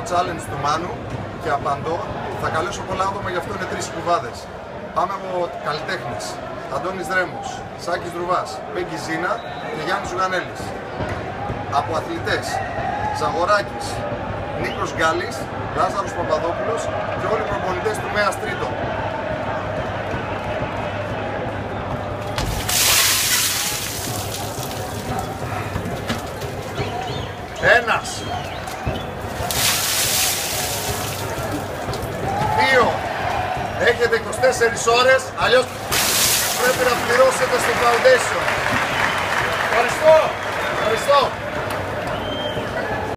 το challenge του Μάνου και απαντώ. Θα καλέσω πολλά άτομα, γι' αυτό είναι 3 κουβάδες. Πάμε από καλλιτέχνες. Αντώνης Δρέμος, Σάκης Δρουβάς, Πέγκη Ζήνα και Γιάννης Ζουγανέλης. Από αθλητές, Ζαγοράκης, Νίκος Γκάλης, Λάζαρος Παπαδόπουλος και όλοι οι προπονητές του ΜΕΑΣ Τρίτον. Ένας. 2. Έχετε 24 ώρες, αλλιώς πρέπει να πληρώσετε στο Foundation. Ευχαριστώ.